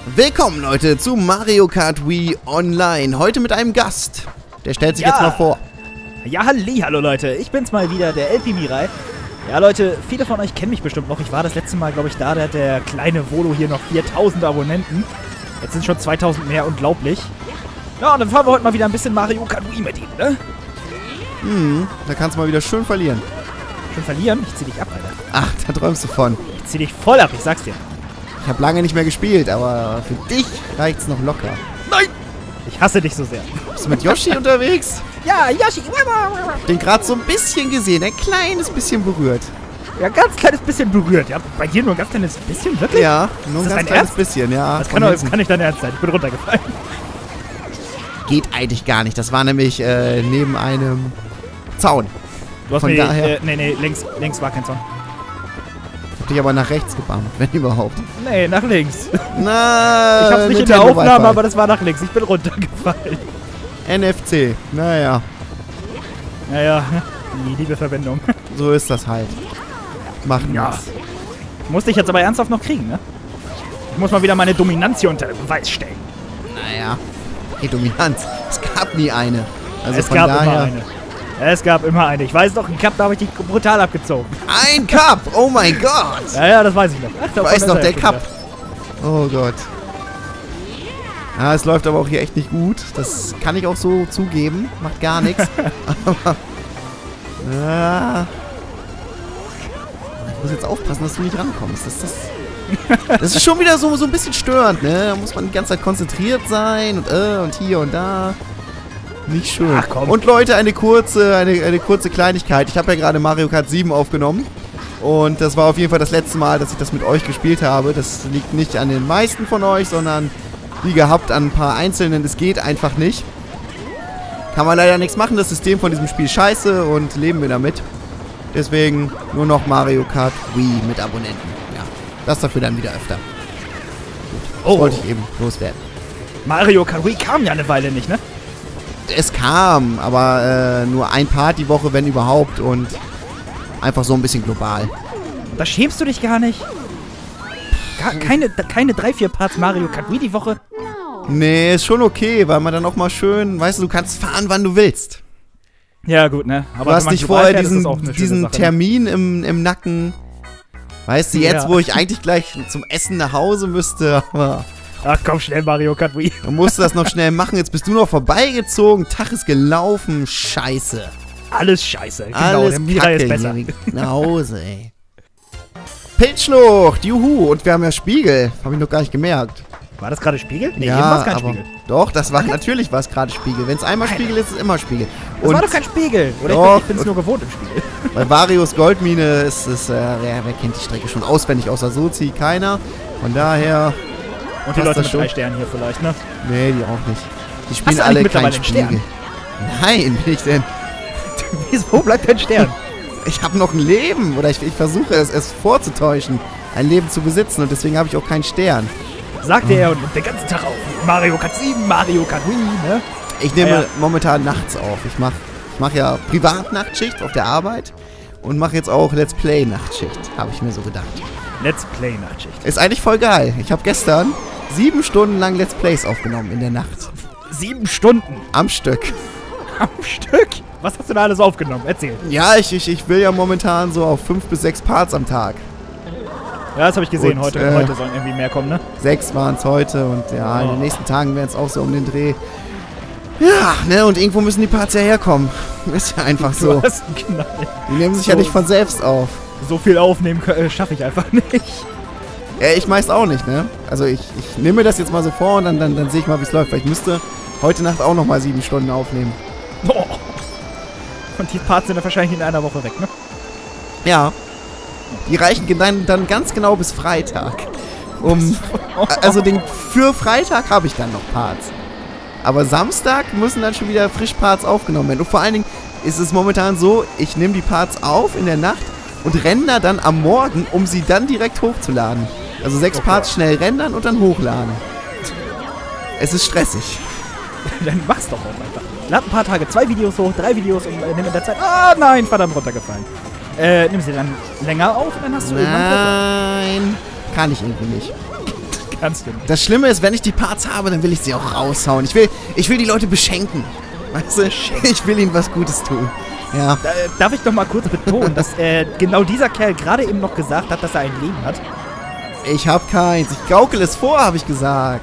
Willkommen Leute zu Mario Kart Wii Online. Heute mit einem Gast. Der stellt sich jetzt mal vor. Ja, hallo Leute. Ich bin's mal wieder, der LP Mirai. Ja Leute, viele von euch kennen mich bestimmt noch. Ich war das letzte Mal, glaube ich, da hat der kleine Volo hier noch 4000 Abonnenten. Jetzt sind schon 2000 mehr, unglaublich. Ja, und dann fahren wir heute mal wieder ein bisschen Mario Kart Wii mit ihm, ne? Da kannst du mal wieder schön verlieren. Schon verlieren? Ich zieh dich ab, Alter. Ach, da träumst du von. Ich zieh dich voll ab, ich sag's dir. Ich habe lange nicht mehr gespielt, aber für dich reicht's noch locker. Nein! Ich hasse dich so sehr. Bist du mit Yoshi unterwegs? Ja, Yoshi! Den gerade so ein bisschen gesehen, ein kleines bisschen berührt. Ja, ganz kleines bisschen berührt. Ja, bei dir nur ein ganz kleines bisschen, wirklich? Ja, nur ein Ist das ganz dein kleines Ernst? bisschen, ja. Das kann nicht dein Ernst sein. Ich bin runtergefallen. Geht eigentlich gar nicht. Das war nämlich neben einem Zaun. Du hast Von mir... daher- nee, links war kein Zaun. Ich hab dich aber nach rechts gebammt, wenn überhaupt. Nee, nach links. Na, Ich hab's nicht in der Aufnahme, aber das war nach links. Ich bin runtergefallen. NFC, naja, Naja, die liebe Verwendung. so ist das halt. Macht Ja. nichts. Musste ich jetzt aber ernsthaft noch kriegen, ne? Ich muss mal wieder meine Dominanz hier unter Beweis stellen. Naja, die Dominanz. Es gab nie eine. Also Es von gab daher. immer eine. Es gab immer eine. Ich weiß doch, einen Cup, da habe ich dich brutal abgezogen. Ein Cup! Oh mein Gott! Ja, das weiß ich noch. Ach, Ich weiß noch, der Cup. Oh Gott. Ja, es läuft aber auch hier echt nicht gut. Das kann ich auch so zugeben. Macht gar nichts. Aber. Ja. Ich muss jetzt aufpassen, dass du nicht rankommst. Das ist schon wieder so ein bisschen störend, ne? Da muss man die ganze Zeit konzentriert sein und hier und da. Nicht schön. Ach, komm. Und Leute, eine kurze Kleinigkeit. Ich habe ja gerade Mario Kart 7 aufgenommen. Und das war auf jeden Fall das letzte Mal, dass ich das mit euch gespielt habe. Das liegt nicht an den meisten von euch, sondern wie gehabt an ein paar Einzelnen. Es geht einfach nicht. Kann man leider nichts machen. Das System von diesem Spiel scheiße und leben wir damit. Deswegen nur noch Mario Kart Wii mit Abonnenten. Ja, das dafür dann wieder öfter. Das wollte ich eben loswerden. Mario Kart Wii kam ja eine Weile nicht, ne? Es kam, aber nur ein Part die Woche, wenn überhaupt. Und einfach so ein bisschen global. Da schämst du dich gar nicht. Keine 3-4 Parts Mario Kart Wii die Woche. Nee, ist schon okay, weil man dann auch mal schön, weißt du kannst fahren, wann du willst. Ja, gut, ne? Aber Du hast wenn man nicht global vorher fährt, ist das auch eine schöne diesen Sache, ne? Termin im Nacken. Weißt du, jetzt, Ja. wo ich eigentlich gleich zum Essen nach Hause müsste, aber Ach komm, schnell Mario Kart Wii. dann musst du das noch schnell machen. Jetzt bist du noch vorbeigezogen, Tag ist gelaufen, scheiße. Alles scheiße. Genau, Alles der Mirai ist Kacke besser. hier nach Hause, ey. Pilzschlucht, juhu. Und wir haben ja Spiegel. Habe ich noch gar nicht gemerkt. War das gerade Spiegel? Nee, ja, eben war es kein aber Spiegel. doch, das war natürlich was gerade Spiegel. Wenn es einmal Spiegel ist, ist es immer Spiegel. Das Und war doch kein Spiegel. Oder Doch, ich bin es nur gewohnt im Spiegel. bei Varios Goldmine ist es, wer kennt die Strecke schon auswendig, außer Sozi? Keiner. Von daher, Und die passt Leute das mit schon. 3 Sternen hier vielleicht, ne? nee, die auch nicht. Die spielen du alle eigentlich kein mittlerweile einen Spiegel. Nein, bin ich denn? Wieso bleibt dein Stern? Ich habe noch ein Leben. Oder ich versuche es vorzutäuschen, ein Leben zu besitzen. Und deswegen habe ich auch keinen Stern. Sagte er und nimmt den ganzen Tag auf. Mario Kart 7, Mario Kart Wii, ne? Ich nehme Ja. momentan nachts auf. Ich mach ja Privatnachtschicht auf der Arbeit. Und mache jetzt auch Let's Play Nachtschicht. Habe ich mir so gedacht. Let's Play Nachtschicht. Ist eigentlich voll geil. Ich habe gestern 7 Stunden lang Let's Plays aufgenommen in der Nacht. 7 Stunden Am Stück. am Stück. Was hast du da alles aufgenommen? Erzähl. Ja, ich will ja momentan so auf 5 bis 6 Parts am Tag. Ja, das habe ich gesehen. Und, Heute sollen irgendwie mehr kommen, ne? 6 waren es heute und ja, in Oh. den nächsten Tagen werden es auch so um den Dreh. Ja, ne, und irgendwo müssen die Parts ja herkommen. Ist ja einfach so. Du hast einen Knall. Die nehmen sich ja So. nicht von selbst auf. So viel aufnehmen schaffe ich einfach nicht. Ja, ich meist auch nicht, ne? Also ich nehme das jetzt mal so vor und dann sehe ich mal, wie es läuft. Weil ich müsste heute Nacht auch nochmal 7 Stunden aufnehmen. Boah. Und die Parts sind dann wahrscheinlich in einer Woche weg, ne? Ja. Die reichen dann ganz genau bis Freitag. Also für Freitag habe ich dann noch Parts. Aber Samstag müssen dann schon wieder frisch Parts aufgenommen werden. Und vor allen Dingen ist es momentan so, ich nehme die Parts auf in der Nacht und render dann am Morgen, um sie dann direkt hochzuladen. Also 6 Okay. Parts schnell rendern und dann hochladen. Es ist stressig. Dann mach's doch auch einfach. Lad ein paar Tage 2 Videos hoch, 3 Videos und nimm in der Zeit... Ah, nein, verdammt runtergefallen. Nimm sie dann länger auf und dann hast du irgendwann Puffer. Nein, kann ich irgendwie nicht. Kannst du nicht. Das Schlimme ist, wenn ich die Parts habe, dann will ich sie auch raushauen. Ich will die Leute beschenken. Weißt du, ich will ihnen was Gutes tun. Ja. Darf ich doch mal kurz betonen, dass genau dieser Kerl gerade eben noch gesagt hat, dass er ein Leben hat? Ich hab keins. Ich gaukel es vor, habe ich gesagt.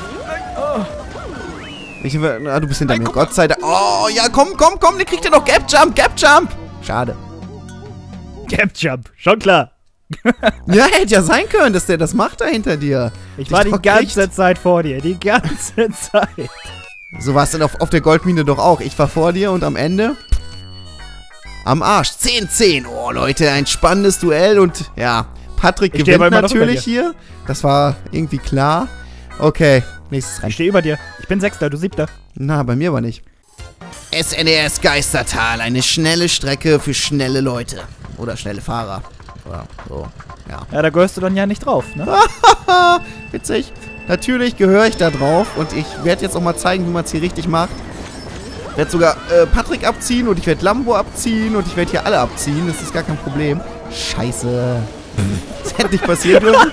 Du bist hinter mir. Gott sei Dank. Oh, ja, komm. Der kriegt ja noch Gap Jump. Schade. Gap Jump, schon klar. Ja, hätte ja sein können, dass der das macht da hinter dir. Ich war die ganze Zeit vor dir. Die ganze Zeit. So war es dann auf der Goldmine doch auch. Ich war vor dir und am Ende am Arsch. 10-10. Oh, Leute, ein spannendes Duell. Und ja, Patrick gewinnt natürlich hier. Das war irgendwie klar. Okay, nächstes Rennen. Ich stehe über dir. Ich bin Sechster, du Siebter. Na, bei mir aber nicht. SNES Geistertal. Eine schnelle Strecke für schnelle Leute. Oder schnelle Fahrer. Oder so, ja. Ja, da gehörst du dann ja nicht drauf, ne? Witzig. Natürlich gehöre ich da drauf. Und ich werde jetzt auch mal zeigen, wie man es hier richtig macht. Ich werde sogar Patrick abziehen und ich werde Lambo abziehen und ich werde hier alle abziehen. Das ist gar kein Problem. Scheiße. Das hätte nicht passieren dürfen.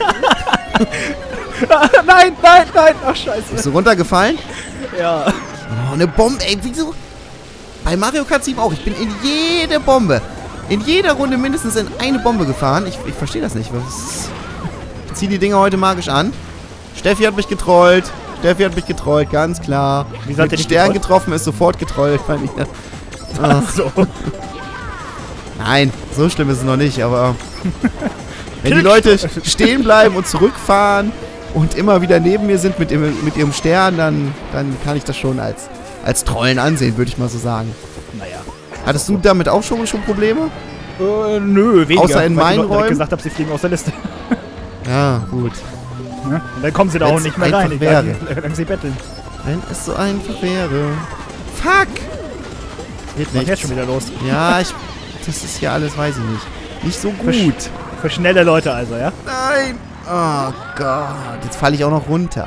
Nein. Ach, scheiße. Bist du runtergefallen? Ja. Oh, eine Bombe. Ey, wieso? Bei Mario Kart 7 auch. Ich bin in jede Bombe. In jeder Runde mindestens in eine Bombe gefahren. Ich verstehe das nicht. Ich ziehe die Dinger heute magisch an. Steffi hat mich getrollt. Ganz klar. Wie seid ihr nicht Stern getroffen, ist sofort getrollt bei mir. Ach so. Nein, so schlimm ist es noch nicht, aber wenn die Leute stehen bleiben und zurückfahren und immer wieder neben mir sind mit ihrem Stern, dann kann ich das schon als Trollen ansehen, würde ich mal so sagen. Naja. Hattest du damit auch schon Probleme? Nö, weniger. Außer in meinen Räumen? Ich gesagt habe, sie fliegen aus der Liste. Ja, gut. Ja, und dann kommen sie da auch nicht mehr rein, wenn sie betteln. Wenn es so einfach wäre. Fuck! Geht nicht. Jetzt schon wieder los. Ja, das ist hier alles, weiß ich nicht. Nicht so gut. Für schnelle Leute also, ja? Nein! Oh Gott, jetzt falle ich auch noch runter.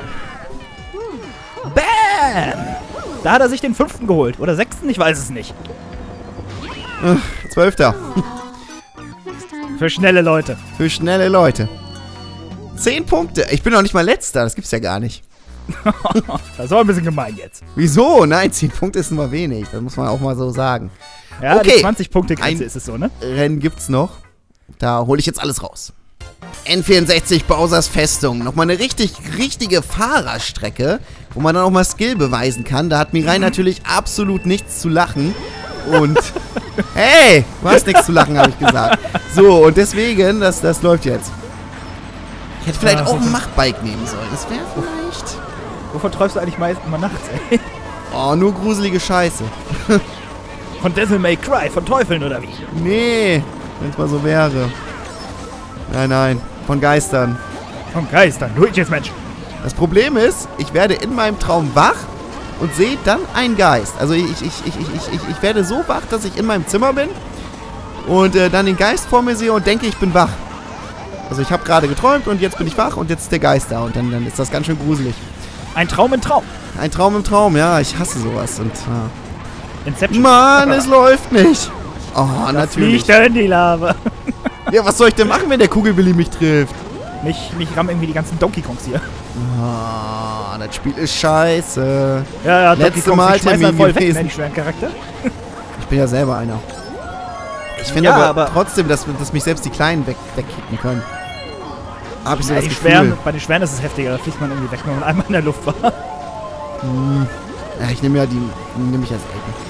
Bam! Da hat er sich den 5. geholt. Oder 6. Ich weiß es nicht. 12. Für schnelle Leute. 10 Punkte. Ich bin noch nicht mal Letzter. Das gibt's ja gar nicht. Das war ein bisschen gemein jetzt. Wieso? Nein, 10 Punkte ist immer wenig. Das muss man auch mal so sagen. Ja, okay. Die 20-Punkte-Grenze ist es so, ne? Rennen gibt's noch. Da hole ich jetzt alles raus. N64 Bowsers Festung. Nochmal eine richtige Fahrerstrecke, wo man dann auch mal Skill beweisen kann. Da hat Mirai natürlich absolut nichts zu lachen. Und hey, du hast nichts zu lachen, habe ich gesagt. So, und deswegen, das läuft jetzt. Ich hätte vielleicht auch ein Machtbike nehmen sollen. Das wäre vielleicht... Wovon träumst du eigentlich meistens immer nachts, ey? Oh, nur gruselige Scheiße. Von Devil May Cry, von Teufeln oder wie? Nee, wenn es mal so wäre. Nein, von Geistern. Von Geistern, Luigi's Menschen. Das Problem ist, ich werde in meinem Traum wach und sehe dann einen Geist. Also ich werde so wach, dass ich in meinem Zimmer bin und dann den Geist vor mir sehe und denke, ich bin wach. Also ich habe gerade geträumt und jetzt bin ich wach und jetzt ist der Geist da und dann ist das ganz schön gruselig. Ein Traum im Traum. Ein Traum im Traum, ja, ich hasse sowas und Inception. Mann, es läuft nicht. Oh, das natürlich. Fliegt in die Lava. Ja, was soll ich denn machen, wenn der Kugelbilly mich trifft? Mich rammen irgendwie die ganzen Donkey Kongs hier. Oh, das Spiel ist scheiße. Ja, letzte Mal Termin voll weg, gewesen. ne, die schweren Charakter. Ich bin ja selber einer. Ich finde ja, aber trotzdem, dass mich selbst die Kleinen wegkicken können. Hab ich so das Gefühl. Bei den Schweren ist es heftiger, da fliegt man irgendwie weg, wenn man einmal in der Luft war. Ja, ich nehme ja die nehme ich als Elten.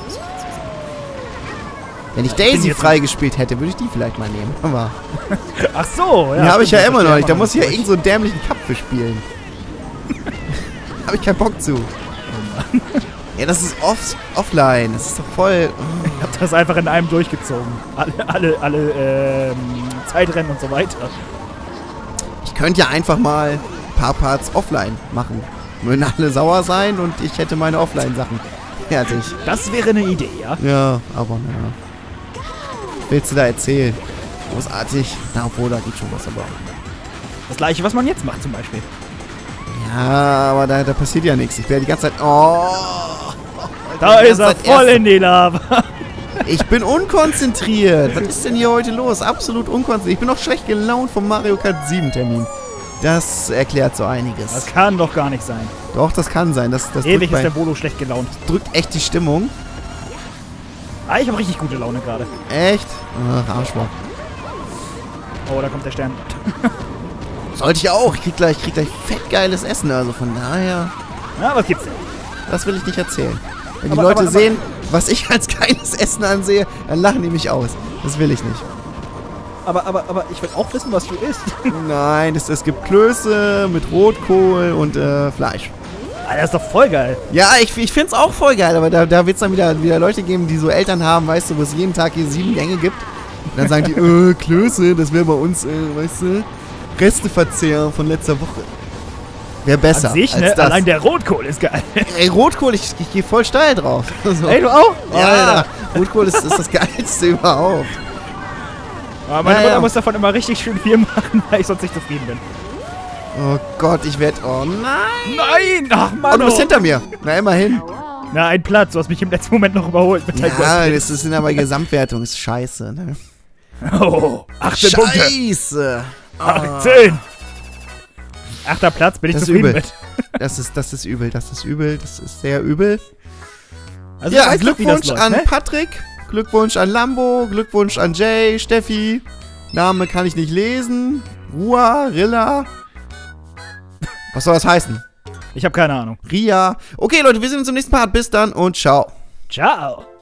Wenn ich Daisy freigespielt hätte, würde ich die vielleicht mal nehmen. Aber ach so, ja. Die habe ich ja immer noch nicht. Da muss ich ja irgend so einen dämlichen Cup für spielen. Habe ich keinen Bock zu. Oh Mann. Ja, das ist offline. Das ist doch voll... Ich hab das einfach in einem durchgezogen. Alle Zeitrennen und so weiter. Ich könnte ja einfach mal ein paar Parts offline machen. Würden alle sauer sein und ich hätte meine Offline-Sachen fertig. Das wäre eine Idee, ja? Ja, aber naja. Was willst du da erzählen? Großartig. Na, obwohl, da geht schon was, aber... Das gleiche, was man jetzt macht zum Beispiel. Ja, aber da passiert ja nichts. Ich werde die ganze Zeit... Oh! Da ist er voll in die Lava. Ich bin unkonzentriert. Was ist denn hier heute los? Absolut unkonzentriert. Ich bin noch schlecht gelaunt vom Mario Kart 7 Termin. Das erklärt so einiges. Das kann doch gar nicht sein. Doch, das kann sein. Das Ewig ist der Volo schlecht gelaunt. drückt echt die Stimmung. Ah, ich habe richtig gute Laune gerade. Echt? Ach, Arschloch. Oh, da kommt der Stern. Sollte ich auch. Ich krieg gleich fett geiles Essen. Also von daher, Na, was gibt's denn? das will ich nicht erzählen. Wenn die Aber- Leute aber- sehen, was ich als geiles Essen ansehe, dann lachen die mich aus. Das will ich nicht. Aber ich will auch wissen, was du isst. Nein, es gibt Klöße mit Rotkohl und Fleisch. Alter, das ist doch voll geil. Ja, ich find's auch voll geil, aber da wird's dann wieder Leute geben, die so Eltern haben, weißt du, wo es jeden Tag hier 7 Gänge gibt. Und dann sagen die, Klöße, das wäre bei uns, weißt du, Resteverzehr von letzter Woche. Wäre besser An sich, als ne? das. Allein der Rotkohl ist geil. Ey, Rotkohl, ich gehe voll steil drauf. So. Ey, du auch? Ja, Alter. Rotkohl ist das Geilste überhaupt. Aber meine Ja, Mutter ja. muss davon immer richtig schön viel machen, weil ich sonst nicht zufrieden bin. Oh Gott, ich werde... Oh nein! Nein! Ach Oh, Mann! du bist hinter mir. Na, immerhin. Na, ein Platz. Du hast mich im letzten Moment noch überholt mit deinem Ja, das sind aber Gesamtwertung. Ist scheiße, ne? Oh, 18 Punkte. Scheiße! 18! 8. Platz, bin ich Das ist zufrieden übel. mit. Das ist übel, das ist übel, das ist sehr übel. Also, Ja, du weißt doch, wie das Glückwunsch läuft, an ne? Patrick, Glückwunsch an Lambo, Glückwunsch an Jay, Steffi. Name kann ich nicht lesen. Rua, Rilla. Was soll das heißen? Ich habe keine Ahnung. Ria. Okay, Leute, wir sehen uns im nächsten Part. Bis dann und ciao. Ciao!